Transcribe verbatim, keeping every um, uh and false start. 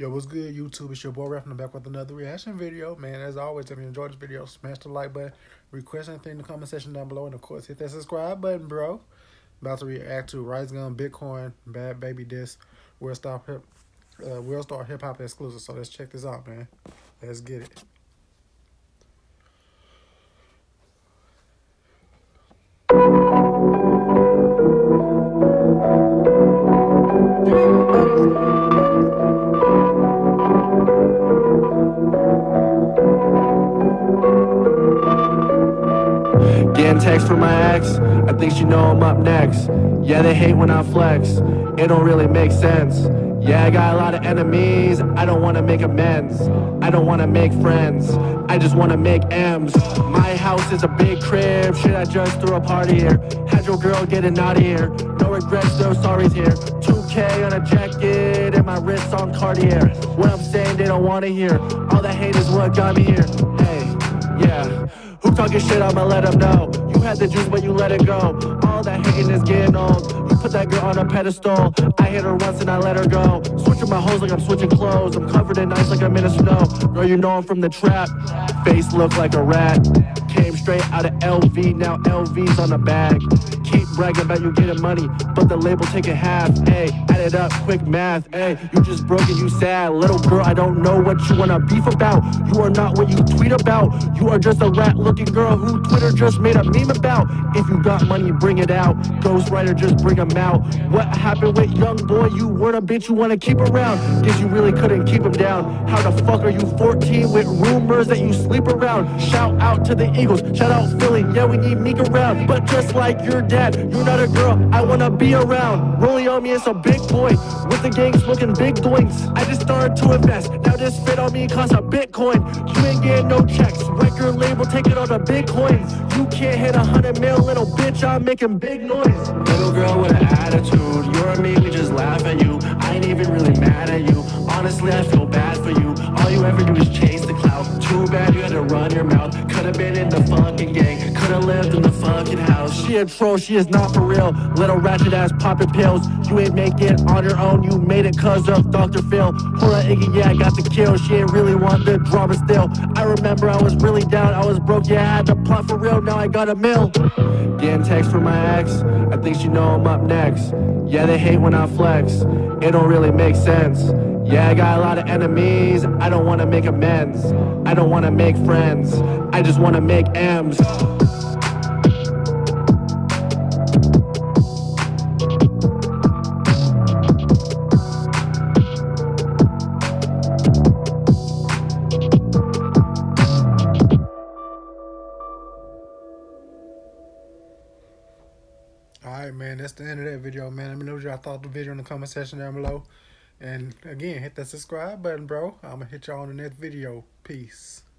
Yo, what's good, YouTube? It's your boy Rapping back with another reaction video. Man, as always, if you enjoyed this video, smash the like button, request anything in the comment section down below, and of course, hit that subscribe button, bro. About to react to Rice Gun, Bitcoin, Bad Baby Diss, World Star Hip, uh, World Star Hip Hop exclusive. So let's check this out, man. Let's get it. Getting text from my ex, I think she know I'm up next. Yeah, they hate when I flex, it don't really make sense. Yeah, I got a lot of enemies, I don't wanna make amends. I don't wanna make friends, I just wanna make M's. My house is a big crib, shit, I just threw a party here. Had your girl getting out of here, no regrets, no sorries here. two K on a jacket, and my wrist on Cartier. What I'm saying they don't wanna hear, all that hate is what got me here. Hey, yeah. Who talking shit, I'ma let them know. You had the juice, but you let it go. All that hating is getting old. You put that girl on a pedestal. I hit her once and I let her go. Switching my hoes like I'm switching clothes. I'm covered in ice like I'm in the snow. Girl, you know I'm from the trap. Face look like a rat. Came straight out of L V, now L V's on the bag. Keep bragging about you getting money, but the label taking half. Hey, add it up, quick math. Hey, you just broke and you sad. Little girl, I don't know what you wanna beef about. You are not what you tweet about. You are just a rat looking girl who Twitter just made a meme about. If you got money, bring it out. Ghostwriter, just bring them out. What happened with young boy? You weren't a bitch you wanna keep around. Guess you really couldn't keep him down. How the fuck are you fourteen with rumors that you sleep around? Shout out to the Eagles, shout out Philly, yeah we need Meek around. But just like your dad, you're not a girl I wanna be around. Rolling on me is a big boy, with the gang smoking big doinks. I just started to invest, now this fit on me costs a Bitcoin. You ain't getting no checks, record label taking all the Bitcoins. You can't hit a hundred mil, little bitch, I'm making big noise. Little girl with an attitude, you're me, we just laugh at you. I ain't even really mad at you, honestly I feel bad for you. All you ever do is chase the clout, too bad you had to run your mouth. Could've been in the fucking gang, could've lived in the fucking house. She a troll, she is not for real, little ratchet ass popping pills. You ain't make it on your own, you made it cause of Doctor Phil. Hold on Iggy, yeah I got the kill, she ain't really want the drama still. I remember I was really down, I was broke, yeah I had to plot for real, now I got a mill. Getting text from my ex, I think she know I'm up next. Yeah, they hate when I flex, it don't really make sense. Yeah, I got a lot of enemies, I don't wanna make amends. I don't wanna make friends, I just wanna make M's. Alright, man, that's the end of that video, man. Let me know what y'all thought of the video in the comment section down below. And again, hit that subscribe button, bro. I'm gonna hit y'all on the next video. Peace.